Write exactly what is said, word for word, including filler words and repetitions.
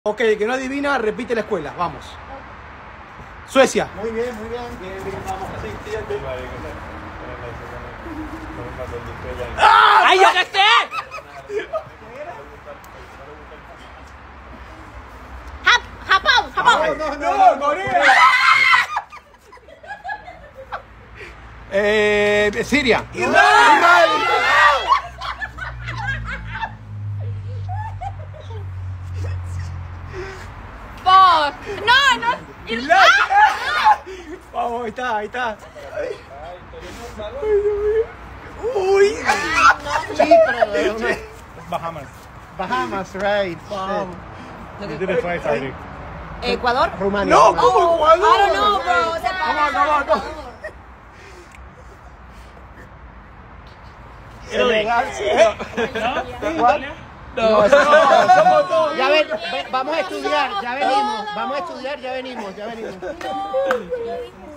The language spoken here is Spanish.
Ok, el que no adivina, repite la escuela. Vamos. Suecia. Muy bien, muy bien. Bien, bien, vamos. Así, siguiente. ¡Ah! ¡Ay, yo qué sé! Jap- Japón, Japón. No, no, no, Corea. Eh, Siria. Israel. Por. No, no. Ir- ¡Ah! Vamos, ahí está, ahí está. Uy. Chipre. Bahamas. Bahamas, right. Vamos. You did it twice already. Ecuador. Rumania. No, ¿cómo Ecuador? I don't know, bro. Se Come on, come on, come on. Senegal, ¿No? ¿Cuál? No, no, somos todos. Ya ven, ve- vamos a estudiar, ya venimos. Vamos a estudiar, ya venimos, ya venimos. No, no.